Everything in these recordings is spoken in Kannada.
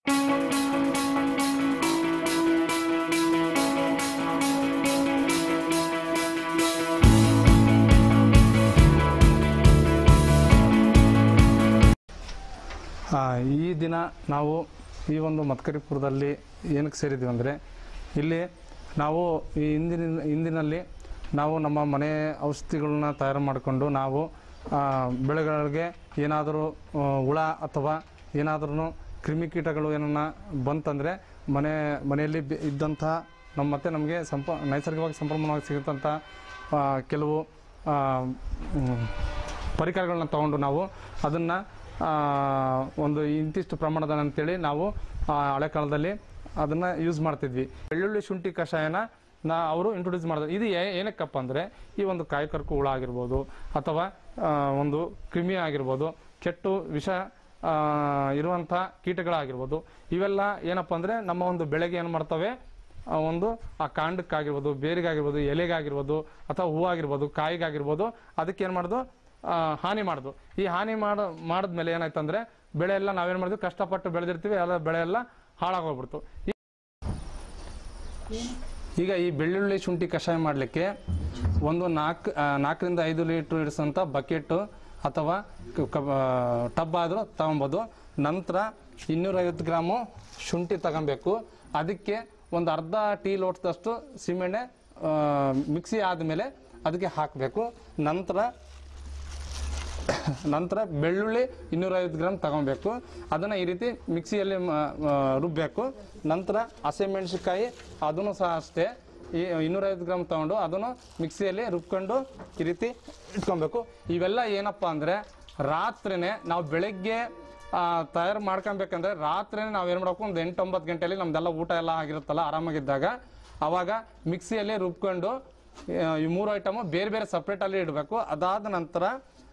ಈ ದಿನ ನಾವು ಈ ಒಂದು ಮತ್ಕರಿಪುರದಲ್ಲಿ ಏನಕ್ಕೆ ಸೇರಿದ್ದೀವಿ ಅಂದರೆ ಇಲ್ಲಿ ನಾವು ಈ ಹಿಂದಿನಲ್ಲಿ ನಾವು ನಮ್ಮ ಮನೆ ಔಷಧಿಗಳನ್ನ ತಯಾರು ಮಾಡಿಕೊಂಡು ನಾವು ಬೆಳೆಗಳಿಗೆ ಏನಾದರೂ ಹುಳ ಅಥವಾ ಏನಾದ್ರೂ ಕ್ರಿಮಿಕೀಟಗಳು ಏನನ್ನ ಬಂತಂದರೆ ಮನೆಯಲ್ಲಿ ಇದ್ದಂತಹ ಮತ್ತೆ ನಮಗೆ ನೈಸರ್ಗಿಕವಾಗಿ ಸಂಪೂರ್ಣವಾಗಿ ಸಿಗುತ್ತಂಥ ಕೆಲವು ಪರಿಕರಗಳನ್ನ ತಗೊಂಡು ನಾವು ಅದನ್ನು ಒಂದು ಇಂತಿಷ್ಟು ಪ್ರಮಾಣದ ಅಂತೇಳಿ ನಾವು ಹಳೆ ಕಾಲದಲ್ಲಿ ಅದನ್ನು ಯೂಸ್ ಮಾಡ್ತಿದ್ವಿ. ಬೆಳ್ಳುಳ್ಳಿ ಶುಂಠಿ ಕಷಾಯನ ಅವರು ಇಂಟ್ರೊಡ್ಯೂಸ್ ಮಾಡಿದ್ರು. ಇದು ಏನಕ್ಕಪ್ಪ ಅಂದರೆ ಈ ಒಂದು ಕಾಯಿಕರ್ಕು ಹುಳ ಆಗಿರ್ಬೋದು ಅಥವಾ ಒಂದು ಕ್ರಿಮಿ ಆಗಿರ್ಬೋದು, ಕೆಟ್ಟು ವಿಷ ಇರುವಂಥ ಕೀಟಗಳಾಗಿರ್ಬೋದು, ಇವೆಲ್ಲ ಏನಪ್ಪ ಅಂದರೆ ನಮ್ಮ ಒಂದು ಬೆಳೆಗೆ ಏನು ಮಾಡ್ತವೆ, ಒಂದು ಆ ಕಾಂಡಕ್ಕಾಗಿರ್ಬೋದು, ಬೇರಿಗಾಗಿರ್ಬೋದು, ಎಲೆಗಾಗಿರ್ಬೋದು ಅಥವಾ ಹೂವಾಗಿರ್ಬೋದು, ಕಾಯಿಗಾಗಿರ್ಬೋದು, ಅದಕ್ಕೆ ಏನು ಮಾಡೋದು, ಹಾನಿ ಮಾಡೋದು. ಈ ಹಾನಿ ಮಾಡಿದ್ಮೇಲೆ ಏನಾಯ್ತಂದ್ರೆ ಬೆಳೆ ಎಲ್ಲ ನಾವೇನು ಮಾಡಿದ್ವಿ, ಕಷ್ಟಪಟ್ಟು ಬೆಳೆದಿರ್ತೀವಿ, ಎಲ್ಲ ಬೆಳೆ ಎಲ್ಲ ಹಾಳಾಗೋಗ್ಬಿಡ್ತು. ಈಗ ಈ ಬೆಳ್ಳುಳ್ಳಿ ಶುಂಠಿ ಕಷಾಯ ಮಾಡಲಿಕ್ಕೆ ಒಂದು 4ರಿಂದ 5 ಲೀಟ್ರ್ ಇಡಿಸೋಂಥ ಬಕೆಟ್ ಅಥವಾ ಟಬ್ ಆದರೂ ತಗೊಬೋದು. ನಂತರ 250 ಗ್ರಾಮು ಶುಂಠಿ ತಗೊಬೇಕು. ಅದಕ್ಕೆ ಒಂದು ಅರ್ಧ ಟೀ ಲೋಟದಷ್ಟು ಸಿಮೆಣ್ಣೆ ಮಿಕ್ಸಿ ಆದಮೇಲೆ ಅದಕ್ಕೆ ಹಾಕಬೇಕು. ನಂತರ ಬೆಳ್ಳುಳ್ಳಿ 250 ಗ್ರಾಮ್ ತಗೊಬೇಕು. ಅದನ್ನು ಈ ರೀತಿ ಮಿಕ್ಸಿಯಲ್ಲಿ ರುಬ್ಬಬೇಕು. ನಂತರ ಹಸಿಮೆಣಸಿನಕಾಯಿ ಅದನ್ನು ಸಹ ಅಷ್ಟೇ ಈ 250 ಗ್ರಾಮ್ ತಗೊಂಡು ಅದನ್ನು ಮಿಕ್ಸಿಯಲ್ಲಿ ರುಬ್ಕೊಂಡು ಈ ರೀತಿ ಇಟ್ಕೊಬೇಕು. ಇವೆಲ್ಲ ಏನಪ್ಪ ಅಂದರೆ ರಾತ್ರಿನೇ ನಾವು ಬೆಳಗ್ಗೆ ತಯಾರು ಮಾಡ್ಕೊಬೇಕಂದ್ರೆ ರಾತ್ರಿನೇ ನಾವು ಏನು ಮಾಡಬೇಕು, ಒಂದು 8-9 ಗಂಟೆಯಲ್ಲಿ ನಮ್ದೆಲ್ಲ ಊಟ ಎಲ್ಲ ಆಗಿರುತ್ತಲ್ಲ ಆರಾಮಾಗಿದ್ದಾಗ, ಆವಾಗ ಮಿಕ್ಸಿಯಲ್ಲಿ ರುಬ್ಕೊಂಡು ಈ 3 ಐಟಮು ಬೇರೆ ಬೇರೆ ಸಪ್ರೇಟಲ್ಲಿ ಇಡಬೇಕು. ಅದಾದ ನಂತರ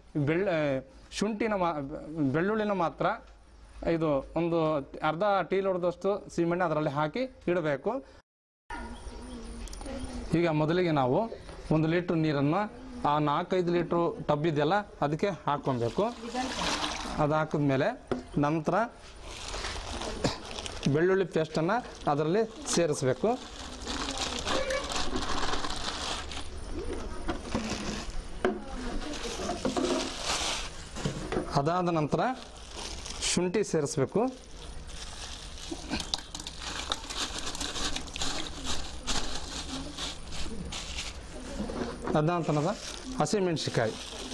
ಬೆಳ್ಳುಳ್ಳಿನ ಮಾತ್ರ ಇದು ಒಂದು ಅರ್ಧ ಟೀ ಲೋಟದಷ್ಟು ಸೀಮೆಣ್ಣೆ ಅದರಲ್ಲಿ ಹಾಕಿ ಇಡಬೇಕು. ಈಗ ಮೊದಲಿಗೆ ನಾವು 1 ಲೀಟ್ರ್ ನೀರನ್ನು ಆ 4-5 ಲೀಟ್ರ್ ಟಬ್ ಇದೆಯಲ್ಲ ಅದಕ್ಕೆ ಹಾಕ್ಕೊಬೇಕು. ಅದು ಹಾಕಿದ್ಮೇಲೆ ನಂತರ ಬೆಳ್ಳುಳ್ಳಿ ಪೇಸ್ಟನ್ನು ಅದರಲ್ಲಿ ಸೇರಿಸಬೇಕು. ಅದಾದ ನಂತರ ಶುಂಠಿ ಸೇರಿಸಬೇಕು. ಅದಾದ ಹಸಿಮೆಣಸಿನಕಾಯಿ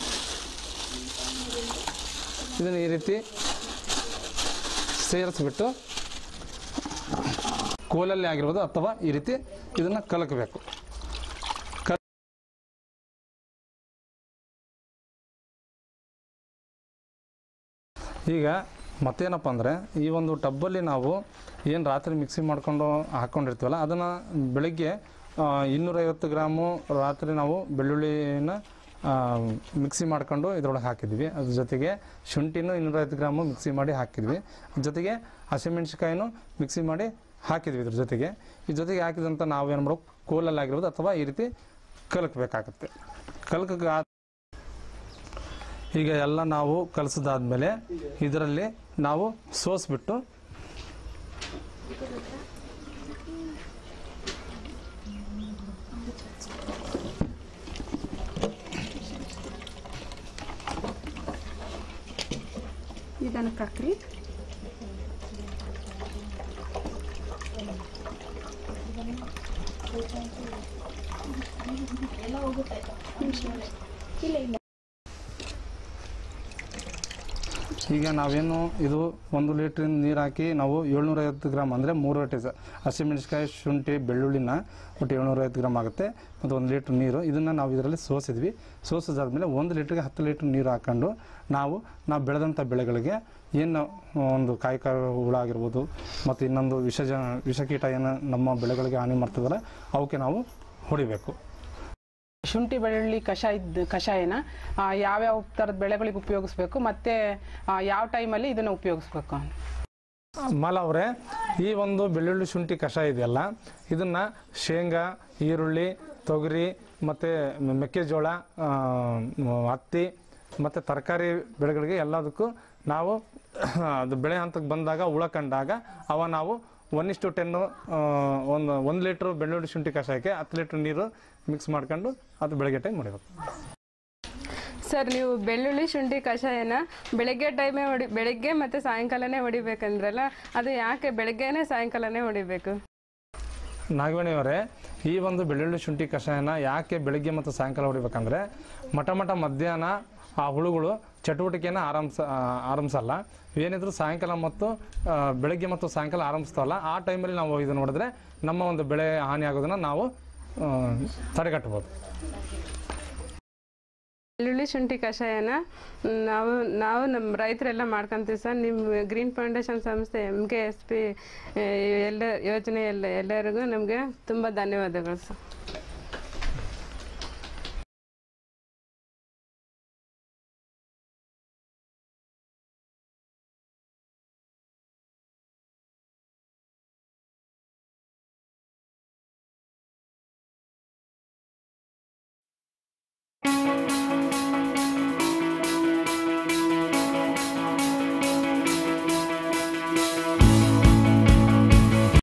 ಇದನ್ನು ಈ ರೀತಿ ಸೇರಿಸ್ಬಿಟ್ಟು ಕೋಲಲ್ಲಿ ಆಗಿರ್ಬೋದು ಅಥವಾ ಈ ರೀತಿ ಇದನ್ನು ಕಲಕಬೇಕು. ಈಗ ಮತ್ತೇನಪ್ಪ ಅಂದರೆ ಈ ಒಂದು ಟಬ್ಬಲ್ಲಿ ನಾವು ಏನು ರಾತ್ರಿ ಮಿಕ್ಸಿ ಮಾಡ್ಕೊಂಡು ಹಾಕ್ಕೊಂಡಿರ್ತೀವಲ್ಲ ಅದನ್ನು ಬೆಳಗ್ಗೆ 250 ಗ್ರಾಮು ರಾತ್ರಿ ನಾವು ಬೆಳ್ಳುಳ್ಳಿನ ಮಿಕ್ಸಿ ಮಾಡ್ಕೊಂಡು ಇದರೊಳಗೆ ಹಾಕಿದ್ವಿ. ಅದ್ರ ಜೊತೆಗೆ ಶುಂಠಿನೂ 250 ಗ್ರಾಮು ಮಿಕ್ಸಿ ಮಾಡಿ ಹಾಕಿದ್ವಿ. ಜೊತೆಗೆ ಹಸಿಮೆಣಸಿನಕಾಯಿನೂ ಮಿಕ್ಸಿ ಮಾಡಿ ಹಾಕಿದ್ವಿ. ಇದ್ರ ಜೊತೆಗೆ ಹಾಕಿದಂಥ ನಾವು ಏನು ಮಾಡಬೇಕು, ಕೋಲಲ್ಲಿ ಆಗಿರ್ಬೋದು ಅಥವಾ ಈ ರೀತಿ ಕಲಕಬೇಕಾಗುತ್ತೆ. ಈಗ ಎಲ್ಲ ನಾವು ಕಲಸಿದಾದ್ಮೇಲೆ ಇದರಲ್ಲಿ ನಾವು ಸೋಸ್ಬಿಟ್ಟು ಇದನ್ನು ಕಕ್ರಿ ಎಲ್ಲ ಹೋಗುತ್ತೆ. ಇಲ್ಲ ಈಗ ನಾವೇನು ಇದು 1 ಲೀಟ್ರ್ ನೀರು ಹಾಕಿ ನಾವು 750 ಗ್ರಾಮ್ ಅಂದರೆ 3 ರೊಟ್ಟಿ ಹಸಿಮೆಣಸಿನಕಾಯಿ, ಶುಂಠಿ, ಬೆಳ್ಳುಳ್ಳಿನ ಒಟ್ಟು 750 ಗ್ರಾಮ್ ಆಗುತ್ತೆ ಮತ್ತು 1 ಲೀಟ್ರ್ ನೀರು. ಇದನ್ನು ನಾವು ಇದರಲ್ಲಿ ಸೋಸಿದ್ವಿ. ಸೋಸಿದಾದ್ಮೇಲೆ 1 ಲೀಟ್ರಿಗೆ 10 ಲೀಟ್ರ್ ನೀರು ಹಾಕ್ಕೊಂಡು ನಾವು ಬೆಳೆದಂಥ ಬೆಳೆಗಳಿಗೆ ಏನು ಒಂದು ಕಾಯಿಕ ಹುಳ ಆಗಿರ್ಬೋದು ಮತ್ತು ಇನ್ನೊಂದು ವಿಷಕೀಟ ಏನು ನಮ್ಮ ಬೆಳೆಗಳಿಗೆ ಹಾನಿ ಮಾಡ್ತಿದ್ದಾರೆ ಅವಕ್ಕೆ ನಾವು ಹೊಡಿಬೇಕು. ಶುಂಠಿ ಬೆಳ್ಳುಳ್ಳಿ ಕಷಾಯನ ಯಾವ್ಯಾವ ಥರದ ಬೆಳೆಗಳಿಗೆ ಉಪಯೋಗಿಸ್ಬೇಕು ಮತ್ತು ಯಾವ ಟೈಮಲ್ಲಿ ಇದನ್ನು ಉಪಯೋಗಿಸ್ಬೇಕು? ಮಾಲ ಅವರೇ, ಈ ಒಂದು ಬೆಳ್ಳುಳ್ಳಿ ಶುಂಠಿ ಕಷಾಯ ಇದೆಯಲ್ಲ ಇದನ್ನು ಶೇಂಗಾ, ಈರುಳ್ಳಿ, ತೊಗರಿ ಮತ್ತು ಮೆಕ್ಕೆಜೋಳ, ಹತ್ತಿ ಮತ್ತು ತರಕಾರಿ ಬೆಳೆಗಳಿಗೆ ಎಲ್ಲದಕ್ಕೂ ನಾವು ಅದು ಬೆಳೆ ಹಂತಕ್ಕೆ ಬಂದಾಗ ಹುಳ ಕಂಡಾಗ ನಾವು 1:10 1 ಲೀಟ್ರ್ ಬೆಳ್ಳುಳ್ಳಿ ಶುಂಠಿ ಕಷಾಯಕ್ಕೆ 10 ಲೀಟ್ರ್ ನೀರು ಮಿಕ್ಸ್ ಮಾಡ್ಕೊಂಡು ಅದು ಬೆಳಗ್ಗೆ ಟೈಮ್ ಹೊಡಿಬೇಕು. ಸರ್, ನೀವು ಬೆಳ್ಳುಳ್ಳಿ ಶುಂಠಿ ಕಷಾಯನ ಬೆಳಗ್ಗೆ ಮತ್ತು ಸಾಯಂಕಾಲನೇ ಹೊಡಿಬೇಕಂದ್ರಲ್ಲ, ಅದು ಯಾಕೆ ಬೆಳಗ್ಗೆನೇ ಸಾಯಂಕಾಲನೇ ಹೊಡಿಬೇಕು? ನಾಗವೇಣಿಯವರೇ, ಈ ಒಂದು ಬೆಳ್ಳುಳ್ಳಿ ಶುಂಠಿ ಕಷಾಯನ ಯಾಕೆ ಬೆಳಗ್ಗೆ ಮತ್ತು ಸಾಯಂಕಾಲ ಹೊಡಿಬೇಕಂದ್ರೆ ಮಧ್ಯಾಹ್ನ ಆ ಹುಳುಗಳು ಚಟುವಟಿಕೆಯನ್ನು ಆರಂಭಿಸಲ್ಲ. ಏನಿದ್ರು ಸಾಯಂಕಾಲ ಮತ್ತು ಬೆಳಗ್ಗೆ ಮತ್ತು ಸಾಯಂಕಾಲ ಆರಂಭಿಸ್ತವಲ್ಲ, ಆ ಟೈಮಲ್ಲಿ ನಾವು ಇದನ್ನು ನೋಡಿದ್ರೆ ನಮ್ಮ ಒಂದು ಬೆಳೆ ಹಾನಿ ಆಗೋದನ್ನು ನಾವು ತಡೆಗಟ್ಟಬಹುದು. ಬೆಳ್ಳುಳ್ಳಿ ಶುಂಠಿ ಕಷಾಯನ ನಾವು ನಮ್ಮ ರೈತರೆಲ್ಲ ಮಾಡ್ಕೊಂತೀವಿ ಸರ್. ನಿಮ್ಮ ಗ್ರೀನ್ ಫೌಂಡೇಶನ್ ಸಂಸ್ಥೆ MKSP ಎಲ್ಲ ಯೋಜನೆ ಎಲ್ಲರಿಗೂ ನಮಗೆ ತುಂಬ ಧನ್ಯವಾದಗಳು ಸರ್.